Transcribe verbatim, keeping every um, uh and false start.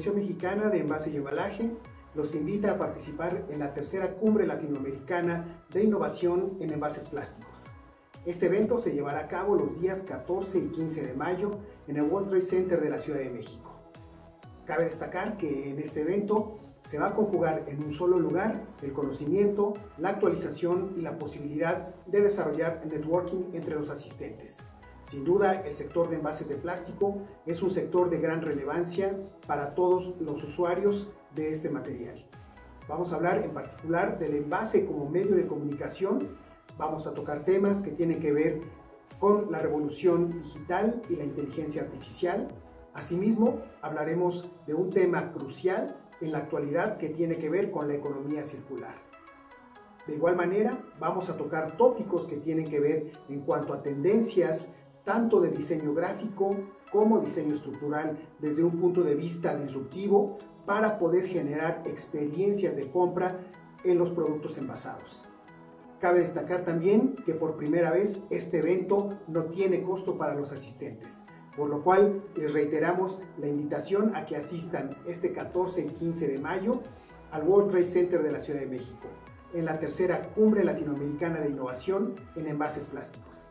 Asociación Mexicana de Envase y Embalaje los invita a participar en la tercera Cumbre Latinoamericana de Innovación en Envases Plásticos. Este evento se llevará a cabo los días catorce y quince de mayo en el World Trade Center de la Ciudad de México. Cabe destacar que en este evento se va a conjugar en un solo lugar el conocimiento, la actualización y la posibilidad de desarrollar networking entre los asistentes. Sin duda, el sector de envases de plástico es un sector de gran relevancia para todos los usuarios de este material. Vamos a hablar en particular del envase como medio de comunicación. Vamos a tocar temas que tienen que ver con la revolución digital y la inteligencia artificial. Asimismo, hablaremos de un tema crucial en la actualidad que tiene que ver con la economía circular. De igual manera, vamos a tocar tópicos que tienen que ver en cuanto a tendencias tanto de diseño gráfico como diseño estructural desde un punto de vista disruptivo para poder generar experiencias de compra en los productos envasados. Cabe destacar también que por primera vez este evento no tiene costo para los asistentes, por lo cual les reiteramos la invitación a que asistan este catorce y quince de mayo al World Trade Center de la Ciudad de México, en la tercera Cumbre Latinoamericana de Innovación en Envases Plásticos.